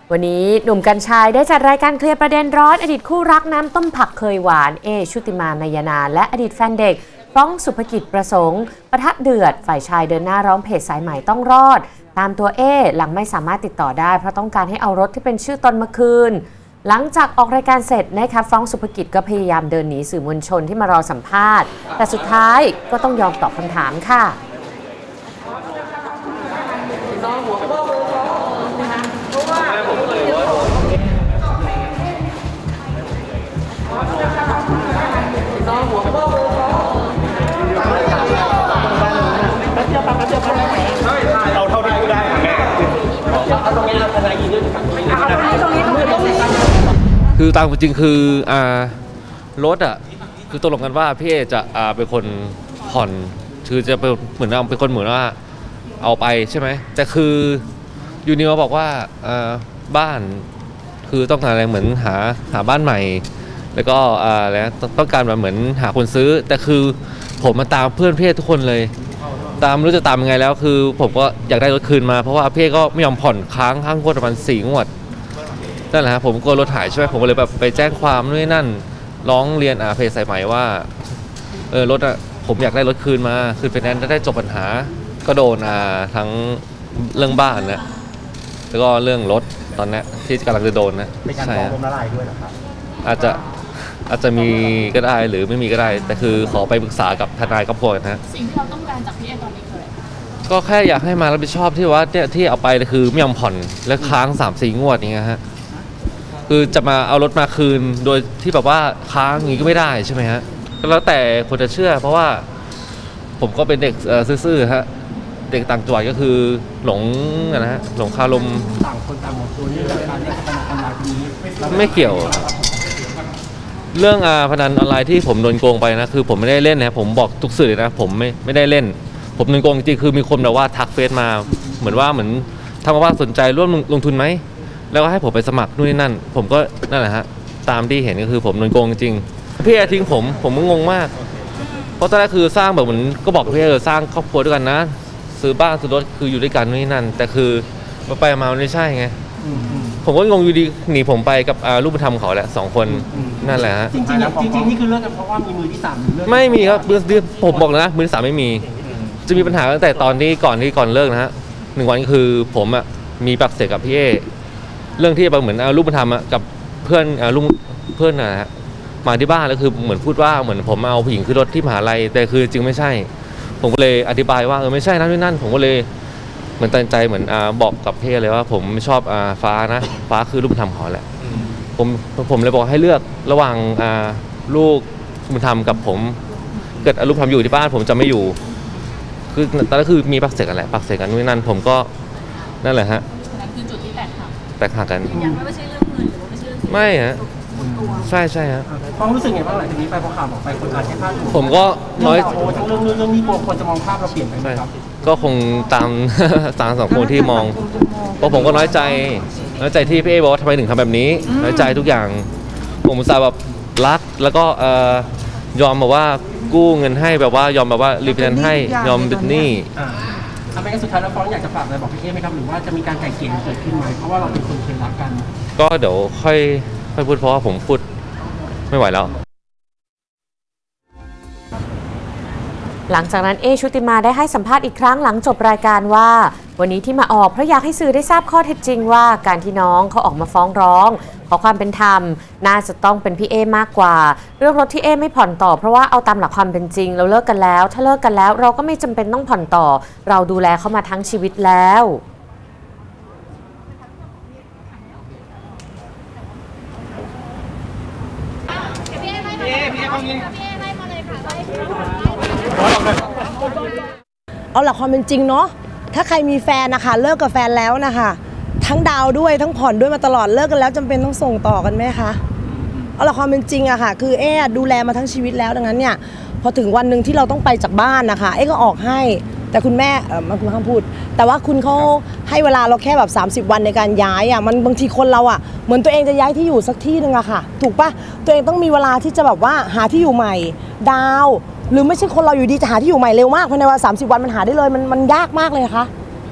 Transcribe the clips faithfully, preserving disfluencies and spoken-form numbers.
วันนี้หนุ่มกรรชัยได้จัดรายการเคลียร์ประเด็นร้อนอดีตคู่รักน้ำต้มผักเคยหวานเอชุติมานายนาและอดีตแฟนเด็กฟ้องสุภกิจประสงค์ปะทะเดือดฝ่ายชายเดินหน้าร้องเพจสายใหม่ต้องรอดตามตัวเอหลังไม่สามารถติดต่อได้เพราะต้องการให้เอารถที่เป็นชื่อตนมาคืนหลังจากออกรายการเสร็จนะคะฟ้องสุภกิจก็พยายามเดินหนีสื่อมวลชนที่มารอสัมภาษณ์แต่สุดท้ายก็ต้องยอมตอบคำถามค่ะเราเท่าที่ได้แม่เอาตรงนี้เราทนายยืนด้วยคือตามจริงคืออ่ารถอ่ะคือตกลงกันว่าพี่เอจะอ่าเป็นคนผ่อนคือจะเป็นเหมือนเอาเป็นคนเหมือนว่าเอาไปใช่ไหมแต่คือยูนิมาบอกว่าอ่าบ้านคือต้องการอะไรเหมือนหาหาบ้านใหม่แล้วก็อ่าแล้วต้องการแบบเหมือนหาคนซื้อแต่คือผมมาตามเพื่อนพี่เอทุกคนเลยตามรู้จะตามยังไงแล้วคือผมก็อยากได้รถคืนมาเพราะว่าพี่ก็ไม่ยอมผ่อนค้างค้างงวดประมาณสี่งวดนั่นแหละครับผมกลัวรถหายใช่ไหมผมก็เลยแบบไปแจ้งความนู่นนั่นร้องเรียนอาเพจสายใหม่ว่าเออรถอะผมอยากได้รถคืนมาคืนไฟแนนซ์จะได้จบปัญหาก็โดนอ่าทั้งเรื่องบ้านนะแล้วก็เรื่องรถตอนนี้ที่กำลังจะโดนนะเป็นการฟ้องล้มละลายด้วยเหรอครับอาจจะอาจจะมีก็ได้หรือไม่มีก็ได้แต่คือขอไปปรึกษากับทนายครอบครัวนะสิ่งที่เราต้องการจากพี่เอตอนนี้คืออะไรก็แค่อยากให้มารับผิดชอบที่ว่าเนี่ยที่เอาไปคือไม่ยอมผ่อนและค้าง สามสี่ งวดอย่างเงี้ยฮะคือจะมาเอารถมาคืนโดยที่แบบว่าค้างอย่างนี้ก็ไม่ได้ใช่ไหมฮะก็แล้วแต่คนจะเชื่อเพราะว่าผมก็เป็นเด็กซื่อๆฮะเด็กต่างจังหวัดก็คือหลงนะฮะหลงคาลมต่างคนต่างหมดตัวนี่การเล่นพนันออนไลน์นี้ไม่เกี่ยวเรื่องอ่าพนันออนไลน์ที่ผมโดนโกงไปนะคือผมไม่ได้เล่นนะผมบอกทุกสื่อนะผมไม่ไม่ได้เล่นผมโดนโกงจริงคือมีคนแบบว่าทักเฟซมาเหมือนว่าเหมือนทำมาว่าสนใจร่วมลงทุนไหมแล้วก็ให้ผมไปสมัครนู่นนี่นั่นผมก็นั่นแหละฮะตามที่เห็นก็คือผมโดนโกงจริงพี่เอทิ้งผมผมก็งงมากเพราะตอนแรกคือสร้างแบบเหมือนก็บอกพี่เออสร้างครอบครัวด้วยกันนะซื้อบ้านซื้อรถคืออยู่ด้วยกันนู่นนี่นั่นแต่คือมาไปมาไม่ใช่ไงผมก็งงอยู่ดีหนีผมไปกับลูกบุญธรรมเขาแหละสองคนนั่นแหละฮะจริงจริงจริงนี่คือเลิกกันเพราะว่ามีมือที่สามไม่มีครับมือผมบอกนะมือที่สามไม่มีจะมีปัญหาตั้งแต่ตอนที่ก่อนที่ก่อนเลิกนะฮะหนึ่งวันคือผมอ่ะมีปากเสียงกับพี่เอเรื่องที่เหมือนลูกบุญธรรมกับเพื่อนลุงเพื่อนนะฮะมาที่บ้านแล้วคือเหมือนพูดว่าเหมือนผมเอาผู้หญิงขึ้นรถที่มหาลัยแต่คือจริงไม่ใช่ผมก็เลยอธิบายว่าเออไม่ใช่นั่นนี่นั่นผมก็เลยเหมือนตัดใจเหมือนอ่าบอกกับพี่เลยว่าผมไม่ชอบอ่าฟ้านะฟ้าคือลูกบุญธรรมเขาแหละผมผมเลยบอกให้เลือกระหว่างอ่าลูกบุญธรรมกับผมเกิดลูกบุญธรรมอยู่ที่บ้านผมจะไม่อยู่คือตอนนั้นคือมีปากเสียงกันแหละปากเสียงกันนู่นนั่นผมก็นั่นแหละฮะนั่นคือจุดที่แตกหักแตกหักกันยังไม่ใช่เรื่องเงินหรือว่าไม่ใช่เรื่องไม่ฮะใช่ใช่ฮะความรู้สึกไงบ้างหลังจากนี้ไปพอข่าวบอกไปคนอาจจะพลาดผมก็น้อยทั้งเรื่องเรื่องนี้กลัวคนจะมองภาพเราเปลี่ยนไปไหมครับก็คงตามตามสังคมที่มองเพราะผมก็น้อยใจน้อยใจที่พี่เอบอกว่าทำไมถึงทำแบบนี้น้อยใจทุกอย่างผมอุตส่าห์แบบรักแล้วก็ยอมแบบว่ากู้เงินให้แบบว่ายอมแบบว่ารีบเงินให้ยอมเป็นหนี้ทำไมกันสุดท้ายแล้วฟ้องอยากจะฝากอะไรบอกพี่เอไหมครับหรือว่าจะมีการไกล่เกลี่ยเกิดขึ้นไหมเพราะว่าเราเป็นคนเคยรักกันก็เดี๋ยวค่อยค่อยพูดเพราะว่าผมพูดไม่ไหวแล้วหลังจากนั้นเอชุติมาได้ให้สัมภาษณ์อีกครั้งหลังจบรายการว่าวันนี้ที่มาออกเพราะอยากให้สื่อได้ทราบข้อเท็จจริงว่าการที่น้องเขาออกมาฟ้องร้องขอความเป็นธรรมน่าจะต้องเป็นพี่เอมากกว่าเรื่องรถที่เอไม่ผ่อนต่อเพราะว่าเอาตามหลักความเป็นจริงเราเลิกกันแล้วถ้าเลิกกันแล้วเราก็ไม่จำเป็นต้องผ่อนต่อเราดูแลเขามาทั้งชีวิตแล้วเอาหลักความเป็นจริงเนาะถ้าใครมีแฟนนะคะเลิกกับแฟนแล้วนะคะทั้งดาวด้วยทั้งผ่อนด้วยมาตลอดเลิกกันแล้วจำเป็นต้องส่งต่อกันไหมคะเอาหลักความเป็นจริงอะค่ะคือเอ๊ดูแลมาทั้งชีวิตแล้วดังนั้นเนี่ยพอถึงวันหนึ่งที่เราต้องไปจากบ้านนะคะเอ๊ก็ออกให้แต่คุณแม่เออมันคุณข้ามพูดแต่ว่าคุณเขาให้เวลาเราแค่แบบสามสิบวันในการย้ายอะมันบางทีคนเราอะเหมือนตัวเองจะย้ายที่อยู่สักที่หนึ่งอะค่ะถูกปะตัวเองต้องมีเวลาที่จะแบบว่าหาที่อยู่ใหม่ดาวหรือไม่ใช่คนเราอยู่ดีจะหาที่อยู่ใหม่เร็วมากภายในวันสามสิบวันมันหาได้เลยมันมันยากมากเลยนะคะ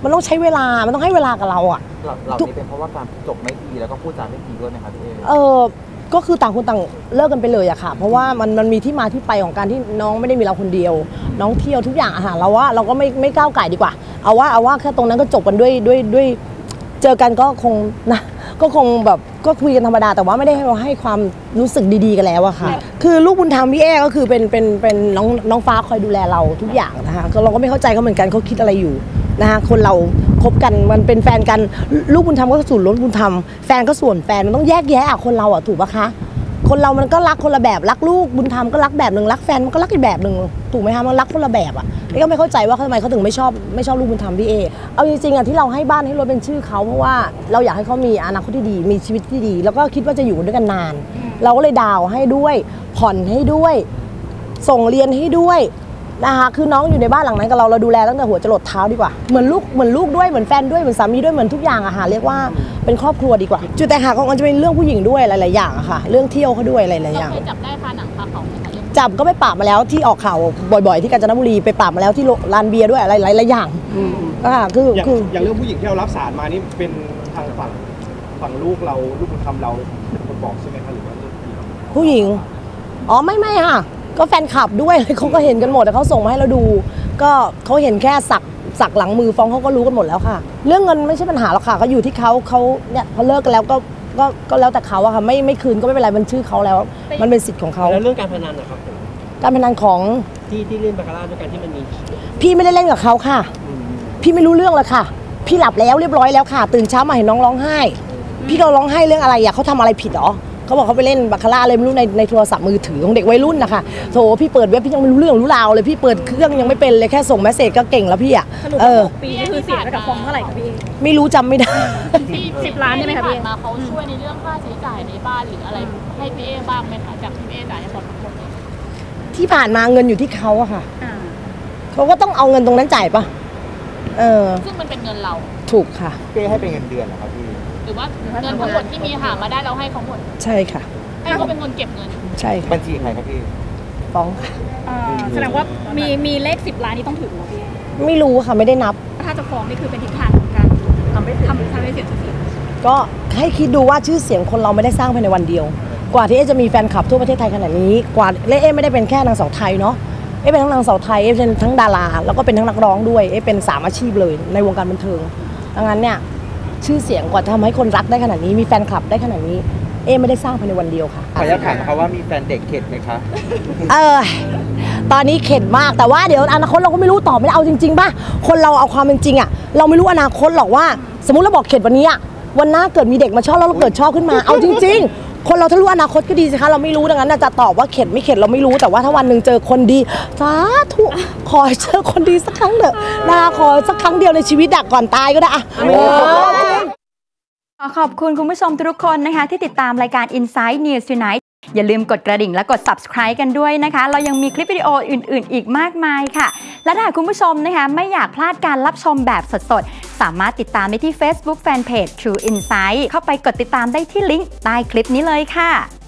มันต้องใช้เวลามันต้องให้เวลากับเราอะเหล่านี้เป็นเพราะว่าการจบไม่ดีแล้วก็พูดจาไม่ดีด้วยไหมคะพี่เอเออก็คือต่างคนต่างเลิกกันไปเลยอะค่ะเพราะว่ามันมันมีที่มาที่ไปของการที่น้องไม่ได้มีเราคนเดียว น้องเที่ยวทุกอย่างอาหารเราว่าเราก็ไม่ไม่ก้าวไก่ดีกว่าเอาว่าเอาว่าแค่ตรงนั้นก็จบกันด้วยด้วยด้วยเจอกันก็คงนะก็คงแบบก็คุยกันธรรมดาแต่ว่าไม่ได้ให้ความรู้สึกดีๆกันแล้วอะค่ะคือลูกบุญธรรมพี่เอก็คือเป็นเป็นเป็นน้องน้องฟ้าคอยดูแลเราทุกอย่างนะคะเราก็ไม่เข้าใจเขาเหมือนกันเขาคิดอะไรอยู่นะคะคนเราคบกันมันเป็นแฟนกันลูกบุญธรรมก็ส่วนลูกบุญธรรมแฟนก็ส่วนแฟนมันต้องแยกแยะอะคนเราอะถูกปะคะคนเรามันก็รักคนละแบบรักลูกบุญธรรมก็รักแบบหนึ่งรักแฟนมันก็รักอีกแบบหนึ่งถูกไหมคะมันรักคนละแบบอะนี่ก็ไม่เข้าใจว่าทำไมเขาถึงไม่ชอบไม่ชอบลูกบุญธรรมพี่เอเอาจริงๆอะที่เราให้บ้านให้รถเป็นชื่อเขาเพราะว่าเราอยากให้เขามีอนาคตที่ดีมีชีวิตที่ดีแล้วก็คิดว่าจะอยู่ด้วยกันนานเราก็เลยดาวให้ด้วยผ่อนให้ด้วยส่งเรียนให้ด้วยนะคะคือน้องอยู่ในบ้านหลังนั้นกับเราเราดูแลตั้งแต่หัวจรดเท้าดีกว่าเหมือนลูกเหมือนลูกด้วยเหมือนแฟนด้วยเหมือนสามีด้วยเหมือนทุกอย่างอะค่ะเรียกว่าเป็นครอบครัวดีกว่าจุดแตกหักของมันจะเป็นเรื่องผู้หญิงด้วยหลายๆอย่างอะค่ะเรื่องเที่ยวเขาด้วยหลายๆอย่างเคยจับได้คาหนังคาเขาไหมคะจับก็ไปปราบมาแล้วที่ออกข่าวบ่อยๆที่กาญจนบุรีไปปราบมาแล้วที่ลานเบียร์ด้วยอะไรหลายๆอย่างอ่าคืออย่างคืออย่างเรื่องผู้หญิงที่เรารับสารมานี่เป็นทางฝั่งฝั่งลูกเราลูกบุญธรรมเราเป็นคนบอกใช่ไหมคะหรือว่าผู้หญิงอ๋อไม่ไม่ค่ะก็แฟนคลับด้วยเขาก็เห็นกันหมดแต่เขาส่งมาให้เราดูก็เขาเห็นแค่สักสักหลังมือฟ้องเขาก็รู้กันหมดแล้วค่ะเรื่องเงินไม่ใช่ปัญหาหรอกค่ะก็อยู่ที่เขาเขาเนี่ยพอเลิกกันแล้วก็ก็ก็แล้วแต่เขาอะค่ะไม่ไม่คืนก็ไม่เป็นไรมันชื่อเขาแล้วมันเป็นสิทธิ์ของเขาแล้วเรื่องการพนันนะครับผมการพนันของที่ที่เล่นบาคาร่าด้วยกันที่มันมีพี่ไม่ได้เล่นกับเขาค่ะพี่ไม่รู้เรื่องเลยค่ะพี่หลับแล้วเรียบร้อยแล้วค่ะตื่นเช้ามาเห็นน้องร้องไห้พี่ก็ร้องไห้เรื่องอะไรอะเขาทำอะไรผิดหรอเขาบอกเขาไปเล่นบาคาร่าอะไรไม่รู้ในในโทรศัพท์มือถือของเด็กวัยรุ่นนะคะโถพี่เปิดเว็บพี่ยังไม่รู้เรื่องรู้ราวเลยพี่เปิดเครื่องยังไม่เป็นเลยแค่ส่งเมสเซจก็เก่งแล้วพี่อะเออปีนี้คือเสียไปกับฟองเท่าไหร่คะพี่ไม่รู้จำไม่ได้ที่สิบล้านใช่ไหมคะพี่มาเขาช่วยในเรื่องค่าใช้จ่ายในบ้านหรืออะไรให้พี่เอบ้างไหมคะจากที่พี่เอจ่ายให้หมดทั้งหมดเลยที่ผ่านมาเงินอยู่ที่เขาอะค่ะเขาก็ต้องเอาเงินตรงนั้นจ่ายปะเออซึ่งมันเป็นเงินเราถูกค่ะพี่ให้เป็นเงินเดือนนะครับพี่หรือว่าเงินทั้งหมดที่มีหามาได้เราให้เขาหมดใช่ค่ะให้เขาเป็นคนเก็บเงินใช่ค่ะบัญชีใครครับพี่ฟ้องค่ะแสดงว่ามีมีเลขสิบล้านนี่ต้องถึงหรอพี่ไม่รู้ค่ะไม่ได้นับถ้าจะฟ้องนี่คือเป็นทิศทางของการทำให้ทำทำให้เสียชื่อเสียงก็ให้คิดดูว่าชื่อเสียงคนเราไม่ได้สร้างภายในวันเดียว กว่าที่เอ๊จะมีแฟนคลับทั่วประเทศไทยขนาดนี้กว่าและเอ๊ไม่ได้เป็นแค่นางสาวไทยเนาะเอ๊เป็นทั้งนางสาวไทยเอ๊เป็นทั้งดาราแล้วก็เป็นทั้งนักร้องด้วยเอ๊เป็นสามอาชีพเลยในวงการบันเทิงดังนั้นเนี่ยชื่อเสียงกว่าจะทำให้คนรักได้ขนาดนี้มีแฟนคลับได้ขนาดนี้เอ๊ไม่ได้สร้างภายในวันเดียวค่ะขออนุญาตถามนะคะว่ามีแฟนเด็กเข็ดไหมคะเออตอนนี้เข็ดมากแต่ว่าเดี๋ยวอนาคตเราก็ไม่รู้ตอบไม่ได้เอาจริงๆป่ะคนเราเอาความเป็นจริงอะเราไม่รู้อนาคตหรอกว่าสมมุติเราบอกเข็ดวันนี้อะวันหน้าเกิดมีเด็กมาชอบแล้วเราเกิดชอบขึ้นมาเอาจริงๆคนเราถ้ารู้อนาคตก็ดีสิคะเราไม่รู้ดังนั้นจะตอบว่าเข็ดไม่เข็ดเราไม่รู้แต่ว่าถ้าวันหนึ่งเจอคนดีสาธุขอให้เจอคนดีสักครั้งเถอะนะขอสักครั้งเดียวในชีวิตอะก่อนตายก็ได้อะขอขอบคุณคุณผู้ชมทุกคนนะคะที่ติดตามรายการ Inside News Tonight อย่าลืมกดกระดิ่งและกด Subscribe กันด้วยนะคะเรายังมีคลิปวิดีโออื่นๆอีกมากมายค่ะและถ้าคุณผู้ชมนะคะไม่อยากพลาดการรับชมแบบสดๆสามารถติดตามได้ที่ Facebook Fanpage True Insight เข้าไปกดติดตามได้ที่ลิงก์ใต้คลิปนี้เลยค่ะ